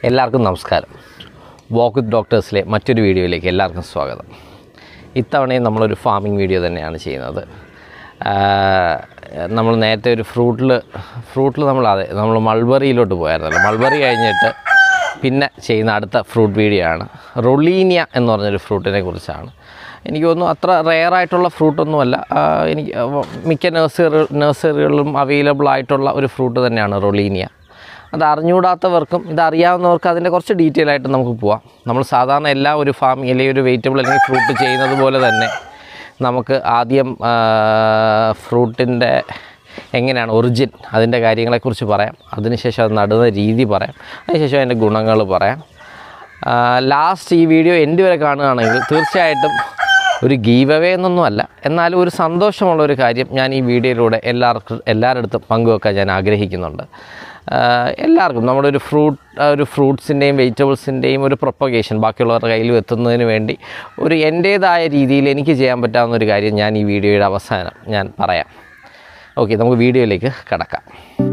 എല്ലാവർക്കും നമസ്കാരം. വാക്ക് വിത്ത് ഡോക്ടേഴ്സിലെ മറ്റൊരു വീഡിയോയിലേക്ക് എല്ലാവർക്കും സ്വാഗതം. ഇത്തവണയും നമ്മളൊരു ഫാമിംഗ് വീഡിയോ തന്നെയാണ് ചെയ്യുന്നത്. നമ്മൾ നേരത്തെ ഒരു ഫ്രൂട്ടിൽ നമ്മൾ മൾബറിയിലോട്ട് പോയായിരുന്നല്ലോ. മൾബറി കഴിഞ്ഞിട്ട് പിന്നെ ചെയ്യുന്ന അടുത്ത ഫ്രൂട്ട് വീഡിയോ ആണ്. റൊളീനിയ എന്ന് പറഞ്ഞൊരു ഫ്രൂട്ടിനെ കുറിച്ചാണ്. എനിക്ക് തോന്നുന്നു അത്ര റെയറായിട്ടുള്ള ഫ്രൂട്ടൊന്നുമല്ല. എനിക്ക് മിക്ക നഴ്സറികളിലും അവൈലബിൾ ആയിട്ടുള്ള ഒരു ഫ്രൂട്ട് തന്നെയാണ് റൊളീനിയ. അത് അറിഞ്ഞുകൂടാത്തവർക്കും ഇതറിയാവുന്നവർക്ക് അതിൻ്റെ കുറച്ച് ഡീറ്റെയിൽ ആയിട്ട് നമുക്ക് പോവാം. നമ്മൾ സാധാരണ എല്ലാ ഒരു ഫാമിംഗ് അല്ലെങ്കിൽ ഒരു വെജിറ്റബിൾ അല്ലെങ്കിൽ ഫ്രൂട്ട് ചെയ്യുന്നത് പോലെ തന്നെ നമുക്ക് ആദ്യം ഫ്രൂട്ടിൻ്റെ എങ്ങനെയാണ് ഒറിജിൻ അതിൻ്റെ കാര്യങ്ങളെക്കുറിച്ച് പറയാം. അതിനുശേഷം അത് നടുന്ന രീതി പറയാം. അതിനുശേഷം അതിൻ്റെ ഗുണങ്ങൾ പറയാം. ലാസ്റ്റ് ഈ വീഡിയോ എൻഡ് വരെ കാണുകയാണെങ്കിൽ തീർച്ചയായിട്ടും ഒരു ഗീവ് അവേ എന്നൊന്നുമല്ല, എന്നാലും ഒരു സന്തോഷമുള്ളൊരു കാര്യം ഞാൻ ഈ വീഡിയോയിലൂടെ എല്ലാവരുടെ അടുത്തും പങ്കുവെക്കാൻ ഞാൻ ആഗ്രഹിക്കുന്നുണ്ട്. എല്ലാവർക്കും നമ്മുടെ ഒരു ഫ്രൂട്ട്സിൻ്റെയും വെജിറ്റബിൾസിൻ്റെയും ഒരു പ്രൊപ്പഗേഷൻ ബാക്കിയുള്ളവരുടെ കയ്യിൽ എത്തുന്നതിന് വേണ്ടി ഒരു എൻ്റേതായ രീതിയിൽ എനിക്ക് ചെയ്യാൻ പറ്റാവുന്ന ഒരു കാര്യം ഞാൻ ഈ വീഡിയോയുടെ അവസാനം ഞാൻ പറയാം. ഓക്കെ, നമുക്ക് വീഡിയോയിലേക്ക് കടക്കാം.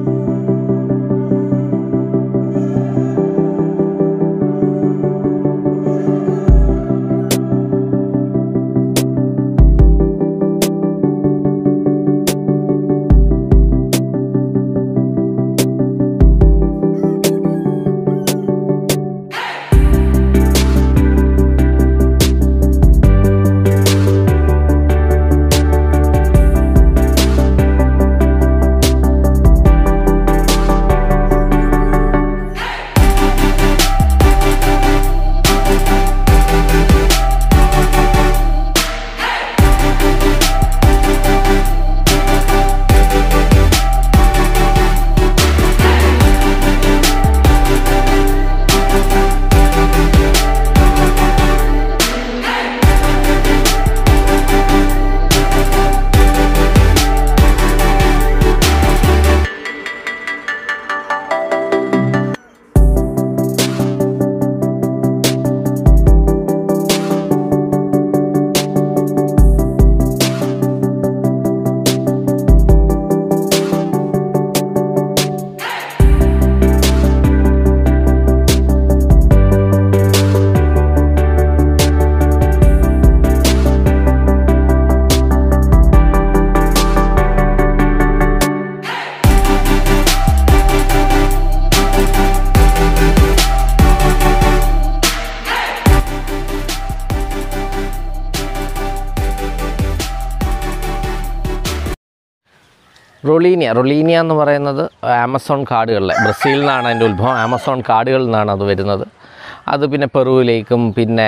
റൊളീനിയ എന്ന് പറയുന്നത് ആമസോൺ കാടുകളിലെ, ബ്രസീലിൽ നിന്നാണ് അതിൻ്റെ ഉത്ഭവം. ആമസോൺ കാടുകളിൽ നിന്നാണ് അത് വരുന്നത്. അത് പിന്നെ പെറുവിലേക്കും പിന്നെ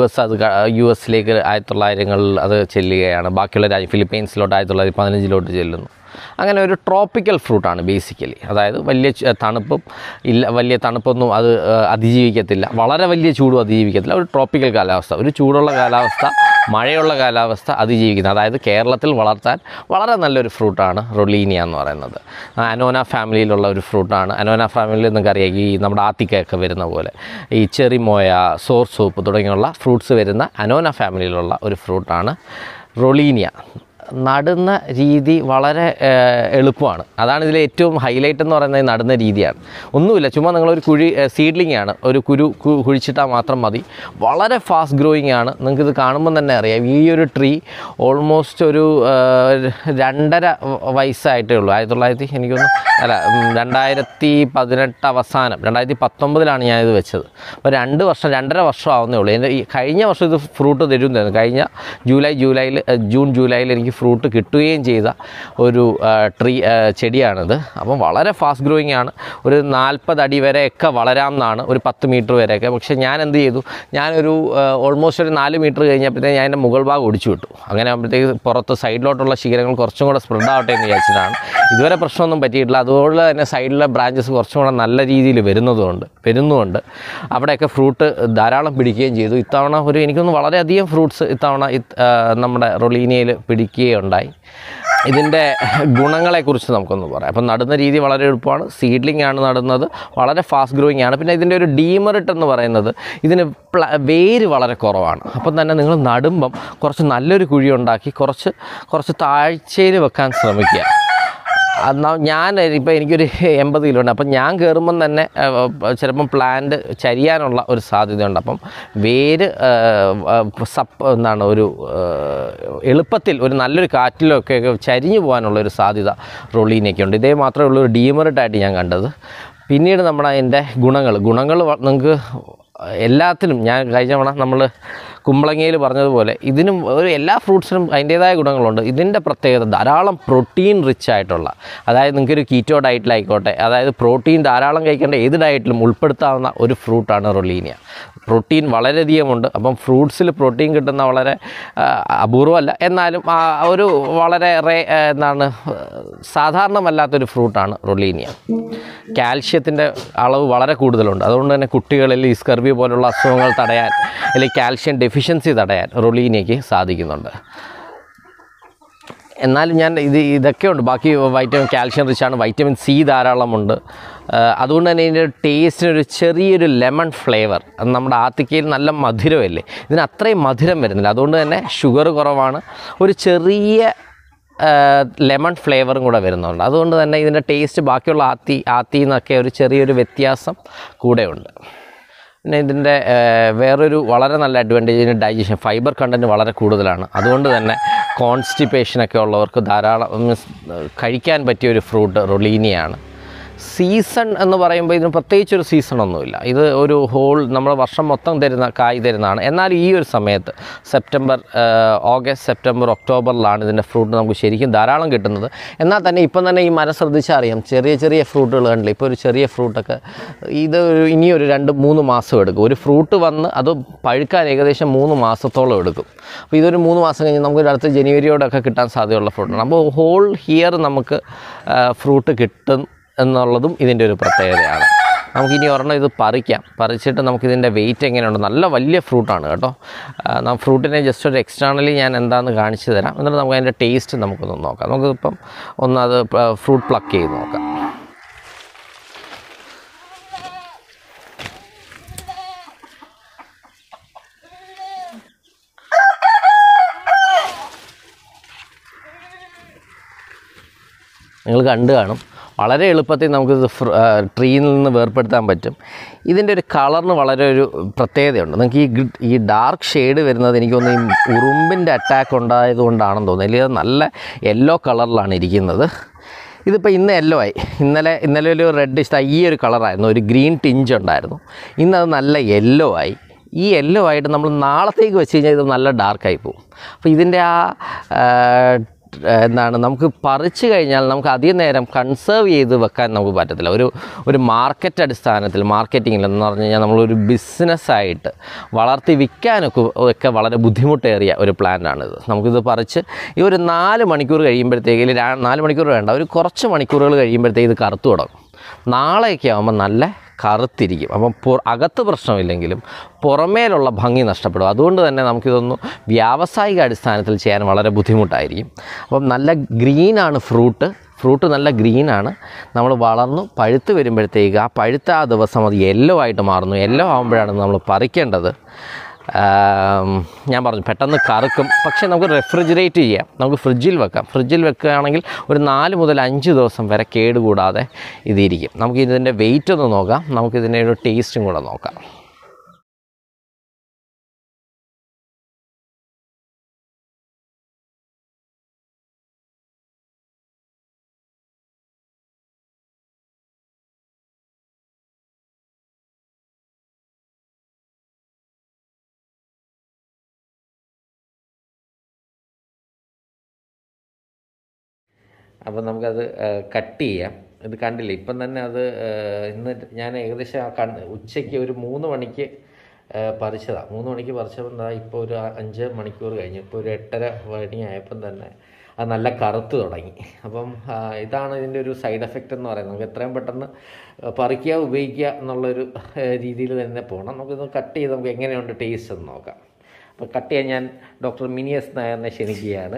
യു എസിലേക്ക് 1900-കളിൽ അത് ചെല്ലുകയാണ്. ബാക്കിയുള്ള ഫിലിപ്പീൻസിലോട്ട് 1915 ചെല്ലുന്നു. അങ്ങനെ ഒരു ട്രോപ്പിക്കൽ ഫ്രൂട്ടാണ് ബേസിക്കലി. അതായത് വലിയ തണുപ്പൊന്നും അത് അതിജീവിക്കത്തില്ല, വളരെ വലിയ ചൂടും അതിജീവിക്കത്തില്ല. ഒരു ട്രോപ്പിക്കൽ കാലാവസ്ഥ, ഒരു ചൂടുള്ള കാലാവസ്ഥ, മഴയുള്ള കാലാവസ്ഥ അതിജീവിക്കുന്നത്. അതായത് കേരളത്തിൽ വളർത്താൻ വളരെ നല്ലൊരു ഫ്രൂട്ടാണ് റൊളീനിയ എന്ന് പറയുന്നത്. അനോന ഫാമിലിയിലുള്ള ഒരു ഫ്രൂട്ടാണ്. അനോന ഫാമിലിയിൽ നിങ്ങൾക്കറിയാം, ഈ നമ്മുടെ ആത്തിക്കയൊക്കെ വരുന്ന പോലെ ഈ ചെറിമോയ, സോർ സൂപ്പ് തുടങ്ങിയുള്ള ഫ്രൂട്ട്സ് വരുന്ന അനോന ഫാമിലിയിലുള്ള ഒരു ഫ്രൂട്ടാണ് റൊളീനിയ. നടുന്ന രീതി വളരെ എളുപ്പമാണ്. അതാണ് ഇതിലെ ഏറ്റവും ഹൈലൈറ്റ് എന്ന് പറയുന്നത്. നടുന്ന രീതിയാണ്. ഒന്നുമില്ല, ചുമ്മാ നിങ്ങളൊരു സീഡ്ലിംഗ് ആണ്, ഒരു കുഴിച്ചിട്ടാൽ മാത്രം മതി. വളരെ ഫാസ്റ്റ് ഗ്രോയിങ് ആണ്. നിങ്ങൾക്കിത് കാണുമ്പം തന്നെ അറിയാം. ഈ ഒരു ട്രീ ഓൾമോസ്റ്റ് ഒരു 2.5 വയസ്സായിട്ടേ ഉള്ളൂ. 2018 അവസാനം 2019 ഞാനിത് വെച്ചത്. അപ്പോൾ 2.5 വർഷം ആവുന്നേ ഉള്ളൂ. എൻ്റെ ഈ കഴിഞ്ഞ വർഷം ഇത് ഫ്രൂട്ട് തരുന്നതായിരുന്നു. കഴിഞ്ഞ ജൂൺ ജൂലൈയിൽ എനിക്ക് ഫ്രൂട്ട് കിട്ടുകയും ചെയ്ത ഒരു ചെടിയാണിത്. അപ്പം വളരെ ഫാസ്റ്റ് ഗ്രോയിങ് ആണ്. ഒരു 40 അടി വരെയൊക്കെ വളരാമെന്നാണ്, ഒരു 10 മീറ്റർ വരെയൊക്കെ. പക്ഷേ ഞാൻ എന്ത് ചെയ്തു, ഞാനൊരു ഓൾമോസ്റ്റ് ഒരു 4 മീറ്റർ കഴിഞ്ഞപ്പോഴത്തേക്ക് ഞാൻ എൻ്റെ മുകൾ ഭാഗം ഒടിച്ചു വിട്ടു. അങ്ങനെ ആകുമ്പോഴത്തേക്ക് പുറത്ത് സൈഡിലോട്ടുള്ള ശിഖരങ്ങൾ കുറച്ചും കൂടെ സ്പ്രെഡ് ആവട്ടെ എന്ന് വിചാരിച്ചിട്ടാണ്. ഇതുവരെ പ്രശ്നമൊന്നും പറ്റിയിട്ടില്ല. അതുപോലെ തന്നെ സൈഡിലെ ബ്രാഞ്ചസ് കുറച്ചും കൂടെ നല്ല രീതിയിൽ വരുന്നുമുണ്ട്. അവിടെയൊക്കെ ഫ്രൂട്ട് ധാരാളം പിടിക്കുകയും ചെയ്തു. ഇത്തവണ എനിക്കൊന്ന് വളരെയധികം ഫ്രൂട്ട്സ് ഇത്തവണ നമ്മുടെ റൊളീനിയയിൽ പിടിക്കുകയുണ്ടായി. ഇതിൻ്റെ ഗുണങ്ങളെക്കുറിച്ച് നമുക്കൊന്ന് പറയാം. അപ്പം നടുന്ന രീതി വളരെ എളുപ്പമാണ്. സീഡ്ലിംഗ് ആണ് നടുന്നത്. വളരെ ഫാസ്റ്റ് ഗ്രോയിങ് ആണ്. പിന്നെ ഇതിൻ്റെ ഒരു ഡീമെറിറ്റ് എന്ന് പറയുന്നത് ഇതിന് വേര് വളരെ കുറവാണ്. അപ്പം തന്നെ നിങ്ങൾ നടുമ്പം കുറച്ച് നല്ലൊരു കുഴി ഉണ്ടാക്കി കുറച്ച് താഴ്ചയിൽ വെക്കാൻ ശ്രമിക്കുക. ഞാൻ ഇപ്പോൾ എനിക്കൊരു 80 കിലോ ഉണ്ട്. അപ്പം ഞാൻ കയറുമ്പം തന്നെ ചിലപ്പം പ്ലാന്റ് ചരിയാനുള്ള ഒരു സാധ്യതയുണ്ട്. അപ്പം വേര് ഒരു എളുപ്പത്തിൽ ഒരു നല്ലൊരു കാറ്റിലൊക്കെ ചരിഞ്ഞു പോകാനുള്ളൊരു സാധ്യത റൊളീനിയയ്ക്കുണ്ട്. ഇതേ മാത്രമേ ഉള്ളൂ ഒരു ഡീമെറിറ്റായിട്ട് ഞാൻ കണ്ടത്. പിന്നീട് അതിൻ്റെ ഗുണങ്ങൾ നിങ്ങൾക്ക് എല്ലാത്തിനും ഞാൻ കഴിഞ്ഞ തവണ നമ്മൾ കുമ്പളങ്ങയിൽ പറഞ്ഞതുപോലെ ഇതിനും എല്ലാ ഫ്രൂട്ട്സിനും അതിൻ്റേതായ ഗുണങ്ങളുണ്ട്. ഇതിൻ്റെ പ്രത്യേകത ധാരാളം പ്രോട്ടീൻ റിച്ച് ആയിട്ടുള്ള, അതായത് നിങ്ങൾക്കൊരു കീറ്റോ ഡയറ്റിലായിക്കോട്ടെ, അതായത് പ്രോട്ടീൻ ധാരാളം കഴിക്കേണ്ട ഏത് ഡയറ്റിലും ഉൾപ്പെടുത്താവുന്ന ഒരു ഫ്രൂട്ടാണ് റൊളീനിയ. പ്രോട്ടീൻ വളരെയധികമുണ്ട്. അപ്പം ഫ്രൂട്ട്സിൽ പ്രോട്ടീൻ കിട്ടുന്ന വളരെ അപൂർവമല്ല, എന്നാലും ഒരു വളരെ സാധാരണമല്ലാത്തൊരു ഫ്രൂട്ടാണ് റൊളീനിയ. കാൽഷ്യത്തിൻ്റെ അളവ് വളരെ കൂടുതലുണ്ട്. അതുകൊണ്ട് തന്നെ കുട്ടികളിൽ ഈ സ്കർവി പോലുള്ള അസുഖങ്ങൾ തടയാൻ, അല്ലെങ്കിൽ കാൽഷ്യം ഡെഫിഷ്യൻസി തടയാൻ റൊളീനിയയ്ക്ക് സാധിക്കുന്നുണ്ട്. എന്നാലും ഇതൊക്കെ ഉണ്ട്. ബാക്കി കാൽഷ്യം റിച്ചാണ്, വൈറ്റമിൻ സി ധാരാളമുണ്ട്. അതുകൊണ്ട് തന്നെ ഇതിൻ്റെ ടേസ്റ്റിനൊരു ചെറിയൊരു ലെമൺ ഫ്ലേവർ. നമ്മുടെ ആത്തിക്കയിൽ നല്ല മധുരമല്ലേ, ഇതിന് അത്രയും മധുരം വരുന്നില്ല. അതുകൊണ്ട് തന്നെ ഷുഗർ കുറവാണ്, ഒരു ചെറിയ ലെമൺ ഫ്ലേവറും കൂടെ വരുന്നുണ്ട്. അതുകൊണ്ട് തന്നെ ഇതിൻ്റെ ടേസ്റ്റ് ബാക്കിയുള്ള ആത്തിയിൽ നിന്നൊക്കെ ഒരു ചെറിയൊരു വ്യത്യാസം കൂടെയുണ്ട്. പിന്നെ ഇതിൻ്റെ വേറൊരു വളരെ നല്ല അഡ്വാൻറ്റേജ്, ഇതിൻ്റെ ഡൈജഷൻ ഫൈബർ കണ്ടൻറ്റ് വളരെ കൂടുതലാണ്. അതുകൊണ്ട് തന്നെ കോൺസ്റ്റിപ്പേഷനൊക്കെ ഉള്ളവർക്ക് ധാരാളം കഴിക്കാൻ പറ്റിയൊരു ഫ്രൂട്ട് റൊളീനിയാണ്. സീസൺ എന്ന് പറയുമ്പോൾ ഇതിന് പ്രത്യേകിച്ചൊരു സീസണൊന്നുമില്ല. ഇത് ഒരു നമ്മുടെ വർഷം മൊത്തം കായ് തരുന്നതാണ്. എന്നാൽ ഈ ഒരു സമയത്ത് ഓഗസ്റ്റ് സെപ്റ്റംബർ ഒക്ടോബറിലാണ് ഇതിൻ്റെ ഫ്രൂട്ട് നമുക്ക് ശരിക്കും ധാരാളം കിട്ടുന്നത്. എന്നാൽ തന്നെ ഇപ്പം തന്നെ ഈ മരം ശ്രദ്ധിച്ചാൽ അറിയാം, ചെറിയ ഫ്രൂട്ടുകൾ കണ്ടില്ല. ഇപ്പോൾ ഒരു ചെറിയ ഫ്രൂട്ടൊക്കെ ഇത് ഇനിയൊരു 2-3 മാസം എടുക്കും. ഒരു ഫ്രൂട്ട് വന്ന് അത് പഴുക്കാൻ ഏകദേശം 3 മാസത്തോളം എടുക്കും. അപ്പോൾ ഇതൊരു 3 മാസം കഴിഞ്ഞ് നമുക്ക് അടുത്ത ജനുവരിയോടൊക്കെ കിട്ടാൻ സാധ്യതയുള്ള ഫ്രൂട്ടാണ്. അപ്പോൾ ഹോൾ ഹിയർ നമുക്ക് ഫ്രൂട്ട് കിട്ടും എന്നുള്ളതും ഇതിൻ്റെ ഒരു പ്രത്യേകതയാണ്. നമുക്കിനി ഒരെണ്ണം ഇത് പറിച്ചിട്ട് നമുക്കിതിൻ്റെ വെയിറ്റ് എങ്ങനെയുണ്ട്. നല്ല വലിയ ഫ്രൂട്ടാണ് കേട്ടോ. ഫ്രൂട്ടിനെ ജസ്റ്റ് ഒരു എക്സ്റ്റേണലി ഞാൻ എന്താണെന്ന് കാണിച്ചു തരാം. എന്നിട്ട് നമുക്ക് അതിൻ്റെ ടേസ്റ്റ് നമുക്കൊന്ന് നോക്കാം. നമുക്കിപ്പം അത് ഫ്രൂട്ട് പ്ലക്ക് ചെയ്ത് നോക്കാം. നിങ്ങൾ കണ്ടു കാണും, വളരെ എളുപ്പത്തിൽ നമുക്കിത് ട്രീയിൽ നിന്ന് വേർപ്പെടുത്താൻ പറ്റും. ഇതിൻ്റെ ഒരു കളറിന് വളരെ ഒരു പ്രത്യേകതയുണ്ട്. നിങ്ങൾക്ക് ഈ ഡാർക്ക് ഷെയ്ഡ് വരുന്നത് എനിക്ക് തോന്നുന്നു ഈ ഉറുമ്പിൻ്റെ അറ്റാക്ക് ഉണ്ടായതുകൊണ്ടാണെന്ന് തോന്നുന്നു. അല്ലെങ്കിൽ നല്ല യെല്ലോ കളറിലാണ് ഇരിക്കുന്നത്. ഇതിപ്പോൾ ഇന്ന് യെല്ലോ ആയി. ഇന്നലെ ഒരു റെഡിഷ് ഈ ഒരു കളറായിരുന്നു, ഒരു ഗ്രീൻ ടിഞ്ച് ഉണ്ടായിരുന്നു. ഇന്നത് നല്ല യെല്ലോ ആയി. ഈ യെല്ലോ ആയിട്ട് നമ്മൾ നാളത്തേക്ക് വെച്ച് കഴിഞ്ഞാൽ ഇത് നല്ല ഡാർക്കായി പോകും. അപ്പോൾ ഇതിൻ്റെ നമുക്ക് പറിച്ചു കഴിഞ്ഞാൽ നമുക്ക് അധികം നേരം കൺസേർവ് ചെയ്ത് വെക്കാൻ നമുക്ക് പറ്റത്തില്ല. ഒരു മാർക്കറ്റ് അടിസ്ഥാനത്തിൽ, മാർക്കറ്റിങ്ങിൽ എന്ന് പറഞ്ഞു കഴിഞ്ഞാൽ നമ്മളൊരു ബിസിനസ്സായിട്ട് വളർത്തി വിൽക്കാനൊക്കെ വളരെ ബുദ്ധിമുട്ടേറിയ ഒരു പ്ലാന്റാണിത്. നമുക്കിത് പറിച്ച് ഈ ഒരു 4 മണിക്കൂർ കഴിയുമ്പോഴത്തേക്ക്, 4 മണിക്കൂർ വേണ്ട, ഒരു കുറച്ച് മണിക്കൂറുകൾ കഴിയുമ്പോഴത്തേക്ക് ഇത് കറുത്തു തുടങ്ങും. നാളെയൊക്കെ ആകുമ്പോൾ നല്ല കറുത്തിരിക്കും. അപ്പം അകത്ത് പ്രശ്നമില്ലെങ്കിലും പുറമേലുള്ള ഭംഗി നഷ്ടപ്പെടും. അതുകൊണ്ട് തന്നെ നമുക്കിതൊന്ന് വ്യാവസായിക അടിസ്ഥാനത്തിൽ ചെയ്യാൻ വളരെ ബുദ്ധിമുട്ടായിരിക്കും. അപ്പം നല്ല ഗ്രീനാണ് ഫ്രൂട്ട് നല്ല ഗ്രീനാണ്. നമ്മൾ വളർന്നു പഴുത്ത് വരുമ്പോഴത്തേക്ക് ആ പഴുത്ത ദിവസം അത് യെല്ലോ ആയിട്ട് മാറുന്നു. യെല്ലോ ആകുമ്പോഴാണ് നമ്മൾ പറിക്കേണ്ടത്. ഞാൻ പറഞ്ഞു പെട്ടെന്ന് കറുക്കും. പക്ഷേ നമുക്ക് റെഫ്രിജറേറ്റ് ചെയ്യാം, നമുക്ക് ഫ്രിഡ്ജിൽ വെക്കാം. ഫ്രിഡ്ജിൽ വെക്കുകയാണെങ്കിൽ ഒരു 4 മുതൽ 5 ദിവസം വരെ കേടുകൂടാതെ ഇതിരിക്കും. നമുക്കിതിൻ്റെ വെയിറ്റ് ഒന്ന് നോക്കാം, നമുക്കിതിൻ്റെ ഒരു ടേസ്റ്റും കൂടെ നോക്കാം. അപ്പോൾ നമുക്കത് കട്ട് ചെയ്യാം. ഇത് കണ്ടില്ലേ, ഇപ്പം തന്നെ അത് ഇന്ന് ഞാൻ ഏകദേശം ഉച്ചയ്ക്ക് ഒരു 3 മണിക്ക് പറിച്ചതാണ്. 3 മണിക്ക് പറിച്ചപ്പോൾ എന്താ ഇപ്പോൾ ഒരു 5 മണിക്കൂർ കഴിഞ്ഞു. ഇപ്പോൾ ഒരു 8:30 മണി ആയപ്പം തന്നെ അത് നല്ല കറുത്ത് തുടങ്ങി. അപ്പം ഇതാണ് ഇതിൻ്റെ ഒരു സൈഡ് എഫക്റ്റ് എന്ന് പറയുന്നത്. നമുക്ക് എത്രയും പെട്ടെന്ന് പറിക്കുക, ഉപയോഗിക്കുക എന്നുള്ളൊരു രീതിയിൽ തന്നെ പോകണം. നമുക്കിത് കട്ട് ചെയ്ത് നമുക്ക് എങ്ങനെയുണ്ട് ടേസ്റ്റ് എന്ന് നോക്കാം. അപ്പോൾ കട്ട് ചെയ്യാൻ ഞാൻ ഡോക്ടർ മിനിയസ് നായറിനെ ക്ഷണിക്കുകയാണ്.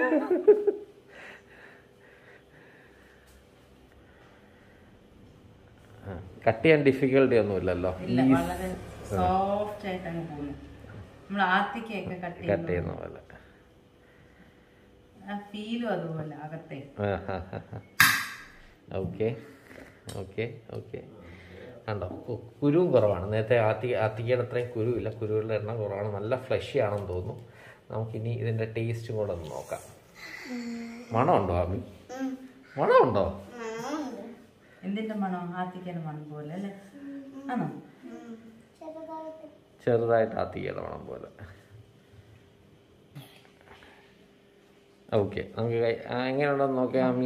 കട്ട് ചെയ്യാൻ ഡിഫിക്കൽട്ടി ഒന്നുമില്ലല്ലോ, കട്ട് ചെയ്യുന്ന പോലെ. Okay okay okay. കണ്ടോ, കുരുവും കുറവാണ്. നേരത്തെ ആത്തിക്കയുടെ അത്രയും കുരുവില്ല, കുരുവിൻ്റെ എണ്ണം കുറവാണ്. നല്ല ഫ്ലഷി ആണെന്ന് തോന്നുന്നു. നമുക്കിനി ഇതിൻ്റെ ടേസ്റ്റും കൂടെ ഒന്ന് നോക്കാം. മണമുണ്ടോ ആമി? മണമുണ്ടോ? എന്തിൻ്റെ മണം? ആത്തിക്കയുടെ മണം പോലെ അല്ലേ? ആണോ? ചെറുതായിട്ട് ആത്തിക്കയുടെ മണം പോലെ. ഓക്കെ, നമുക്ക് എങ്ങനെയുണ്ടെന്ന് നോക്കാം ആമി.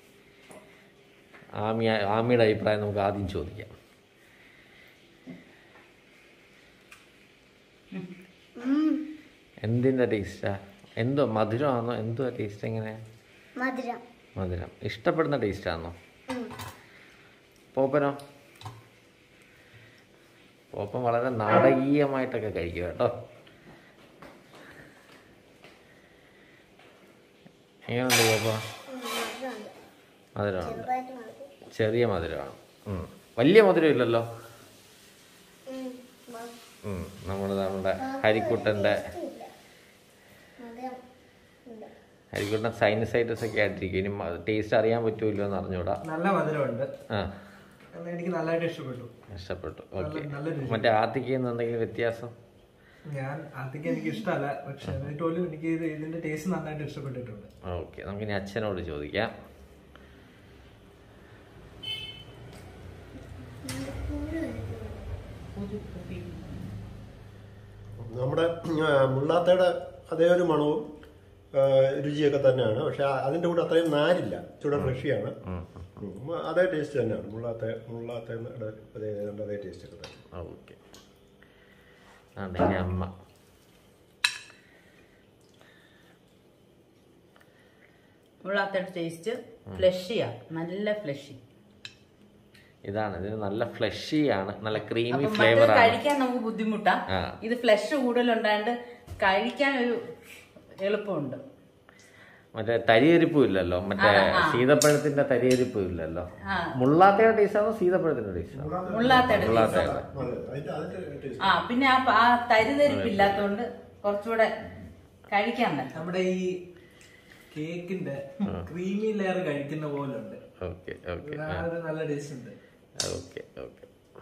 ആമിയുടെ അഭിപ്രായം നമുക്ക് ആദ്യം ചോദിക്കാം. എന്തിൻ്റെ ടേസ്റ്റാ? എന്തോ മധുരമാണോ? എന്തോ ടേസ്റ്റ്? എങ്ങനെ? മധുരം. ഇഷ്ടപ്പെടുന്ന ടേസ്റ്റാണോ? പോപ്പനോ? പോപ്പൻ വളരെ നാടകീയമായിട്ടൊക്കെ കഴിക്കും കേട്ടോ. എങ്ങനെയുണ്ട് പോപ്പ? മധുരമുണ്ട്, ചെറിയ മധുരമാണ്. വലിയ മധുരം ഇല്ലല്ലോ. നമ്മുടെ ഹരിക്കുട്ടൻ സൈനസൈറ്റിസ് ഒക്കെ ആയിട്ടിരിക്കും. ഇനി ടേസ്റ്റ് അറിയാൻ പറ്റൂല്ലോ എന്ന് അറിഞ്ഞൂടാ. നല്ല മധുരമുണ്ട്. എനിക്ക് നല്ലതായിട്ട് ഇഷ്ടപ്പെട്ടു. ഓക്കെ. മറ്റേ ആത്തിക്കുന്ന എന്തെങ്കിലും വ്യത്യാസം? ഞാൻ ആത്തിക്ക് എനിക്ക് ഇഷ്ടമല്ല, പക്ഷെ എന്നിട്ടുപോലും എനിക്ക് ഇതിന്റെ ടേസ്റ്റ് നന്നായിട്ട് ഇഷ്ടപ്പെട്ടിട്ടുണ്ട്. ഓക്കെ, നമുക്കിനി അച്ഛനോട് ചോദിക്കാം. നമ്മുടെ മുള്ളാത്തയുടെ അതേ ഒരു മണവും രുചിയൊക്കെ തന്നെയാണ്. പക്ഷെ അതിൻ്റെ കൂടെ അത്രയും നാരില്ല, ചൂടെ ഫ്രഷിയാണ്. അതേ ടേസ്റ്റ് തന്നെയാണ്. മുള്ളാത്തയുടെ അതേ ടേസ്റ്റ് ഒക്കെ തന്നെ. ഓക്കെ. അമ്മ മുള്ളാത്തയുടെ ടേസ്റ്റ് ഫ്ലഷിയാ, നല്ല ഫ്ലഷി. ഇതാണ്, ഇതിന് നല്ല ഫ്ലഷിയാണ്, നല്ല ക്രീമി ഫ്ലേവർ ആണ്. കഴിക്കാൻ നമുക്ക് ബുദ്ധിമുട്ടാ. ഇത് ഫ്ലഷ് കൂടുതലുണ്ടായത് കഴിക്കാൻ ഒരു എളുപ്പമുണ്ട്. മറ്റേ തരിയരിപ്പും ഇല്ലല്ലോ, മറ്റേ സീതപ്പഴത്തിന്റെ തരിയരിപ്പും ഇല്ലല്ലോ. മുള്ളാത്തയുടെ ടേസ്റ്റ് ആണോ സീതപ്പഴത്തിന്റെ ടേസ്റ്റ്? മുള്ളാത്തയുടെ. പിന്നെ ആ തരിതരിപ്പില്ലാത്തോണ്ട് കുറച്ചുകൂടെ കഴിക്കാൻ പറ്റും. നമ്മുടെ ഈ കേക്കിന്റെ ക്രീമി ലെയർ കഴിക്കുന്ന പോലെ ഉണ്ട്. ഓക്കെ ഓക്കെ, നല്ല ടേസ്റ്റ് ഉണ്ട്. Okay okay.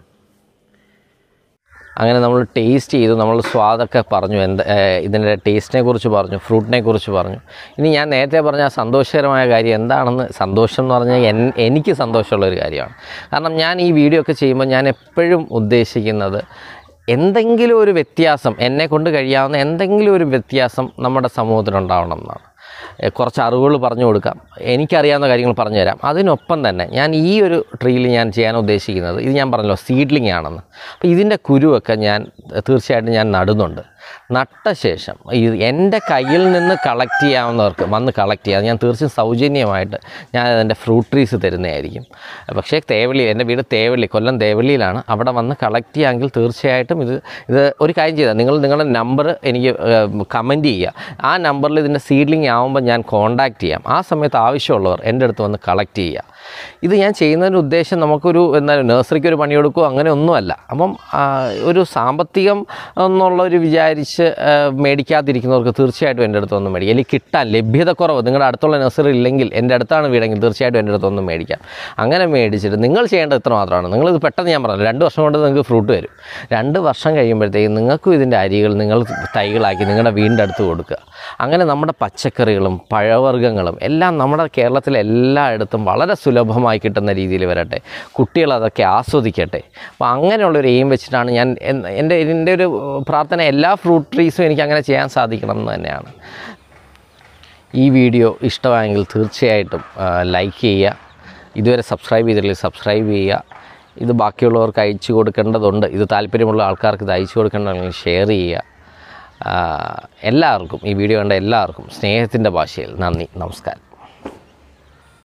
അങ്ങനെ നമ്മൾ ടേസ്റ്റ് ചെയ്തു, നമ്മൾ സ്വാദൊക്കെ പറഞ്ഞു, ഇതിൻ്റെ ടേസ്റ്റിനെ കുറിച്ച് പറഞ്ഞു, ഫ്രൂട്ടിനെ കുറിച്ച് പറഞ്ഞു. ഇനി ഞാൻ നേരത്തെ പറഞ്ഞ സന്തോഷകരമായ കാര്യം എന്താണെന്ന്, സന്തോഷം എന്ന് പറഞ്ഞാൽ എനിക്ക് സന്തോഷമുള്ളൊരു കാര്യമാണ്. കാരണം ഞാൻ ഈ വീഡിയോ ഒക്കെ ചെയ്യുമ്പോൾ ഞാൻ എപ്പോഴും ഉദ്ദേശിക്കുന്നത് എന്തെങ്കിലും ഒരു വ്യത്യാസം, എന്നെ കൊണ്ട് കഴിയാവുന്ന എന്തെങ്കിലും ഒരു വ്യത്യാസം നമ്മുടെ സമൂഹത്തിനുണ്ടാവണം എന്നാണ്. കുറച്ച് അറിവുകൾ പറഞ്ഞു കൊടുക്കാം, എനിക്കറിയാവുന്ന കാര്യങ്ങൾ പറഞ്ഞു തരാം. അതിനൊപ്പം തന്നെ ഞാൻ ഈ ഒരു ട്രീയിൽ ഞാൻ ചെയ്യാൻ ഉദ്ദേശിക്കുന്നത്, ഇത് ഞാൻ പറഞ്ഞല്ലോ സീഡ്ലിംഗ് ആണെന്ന്. അപ്പോൾ ഇതിൻ്റെ കുരുവൊക്കെ തീർച്ചയായിട്ടും ഞാൻ നടുന്നുണ്ട്. നട്ട ശേഷം എൻ്റെ കയ്യിൽ നിന്ന് കളക്ട് ചെയ്യാവുന്നവർക്ക് വന്ന് കളക്ട് ചെയ്യാം. ഞാൻ തീർച്ചയായും സൗജന്യമായിട്ട് ഞാൻ അതിൻ്റെ ഫ്രൂട്ട് ട്രീസ് തരുന്നതായിരിക്കും. പക്ഷേ എൻ്റെ വീട് കൊല്ലം തേവള്ളിയിലാണ്. അവിടെ വന്ന് കളക്ട് ചെയ്യാമെങ്കിൽ തീർച്ചയായിട്ടും ഇത് ഒരു കാര്യം ചെയ്താൽ നിങ്ങളുടെ നമ്പർ എനിക്ക് കമൻറ്റ് ചെയ്യുക. ആ നമ്പറിൽ ഇതിൻ്റെ സീഡ്ലിംഗ് ആകുമ്പോൾ ഞാൻ കോൺടാക്റ്റ് ചെയ്യാം. ആ സമയത്ത് ആവശ്യമുള്ളവർ എൻ്റെ അടുത്ത് വന്ന് കളക്ട് ചെയ്യുക. ഇത് ഞാൻ ചെയ്യുന്നതിൻ്റെ ഉദ്ദേശം നമുക്കൊരു നഴ്സറിക്ക് ഒരു പണിയെടുക്കുകയോ അങ്ങനെ ഒന്നുമല്ല. അപ്പം ഒരു സാമ്പത്തികം എന്നുള്ളൊരു വിചാരിച്ച് മേടിക്കാതിരിക്കുന്നവർക്ക് തീർച്ചയായിട്ടും എൻ്റെ അടുത്ത് വന്ന് മേടിക്കാം. അല്ലെങ്കിൽ കിട്ടാൻ ലഭ്യത കുറവ്, നിങ്ങളുടെ അടുത്തുള്ള നഴ്സറി ഇല്ലെങ്കിൽ എൻ്റെ അടുത്താണ് വീടെങ്കിൽ തീർച്ചയായിട്ടും എൻ്റെ അടുത്ത് വന്ന് മേടിക്കാം. അങ്ങനെ മേടിച്ചിട്ട് നിങ്ങൾ ചെയ്യേണ്ടത് ഇത്ര മാത്രമാണ്. നിങ്ങളിത് പെട്ടെന്ന് ഞാൻ പറഞ്ഞു 2 വർഷം കൊണ്ട് നിങ്ങൾക്ക് ഫ്രൂട്ട് വരും. 2 വർഷം കഴിയുമ്പോഴത്തേക്കും നിങ്ങൾക്കും ഇതിൻ്റെ അരികൾ നിങ്ങൾ തൈകളാക്കി നിങ്ങളുടെ വീടിൻ്റെ അടുത്ത് കൊടുക്കുക. അങ്ങനെ നമ്മുടെ പച്ചക്കറികളും പഴവർഗ്ഗങ്ങളും എല്ലാം നമ്മുടെ കേരളത്തിലെ എല്ലായിടത്തും വളരെ സുലഭമായി കിട്ടുന്ന രീതിയിൽ വരട്ടെ. കുട്ടികൾ അതൊക്കെ ആസ്വദിക്കട്ടെ. അപ്പോൾ അങ്ങനെയുള്ളൊരു എയിം വെച്ചിട്ടാണ് എൻ്റെ ഒരു പ്രാർത്ഥന. എല്ലാ ഫ്രൂട്ട് ട്രീസും എനിക്ക് അങ്ങനെ ചെയ്യാൻ സാധിക്കണം എന്ന് തന്നെയാണ്. ഈ വീഡിയോ ഇഷ്ടമായെങ്കിൽ തീർച്ചയായിട്ടും ലൈക്ക് ചെയ്യുക. ഇതുവരെ സബ്സ്ക്രൈബ് ചെയ്തില്ലെങ്കിൽ സബ്സ്ക്രൈബ് ചെയ്യുക. ഇത് ബാക്കിയുള്ളവർക്ക് അയച്ചു കൊടുക്കേണ്ടതുണ്ട്. ഇത് താല്പര്യമുള്ള ആൾക്കാർക്ക് ഇത് അയച്ചു കൊടുക്കേണ്ടതെങ്കിൽ ഷെയർ ചെയ്യുക. എല്ലാവർക്കും, ഈ വീഡിയോ കണ്ട എല്ലാവർക്കും സ്നേഹത്തിൻ്റെ ഭാഷയിൽ നന്ദി, നമസ്കാരം.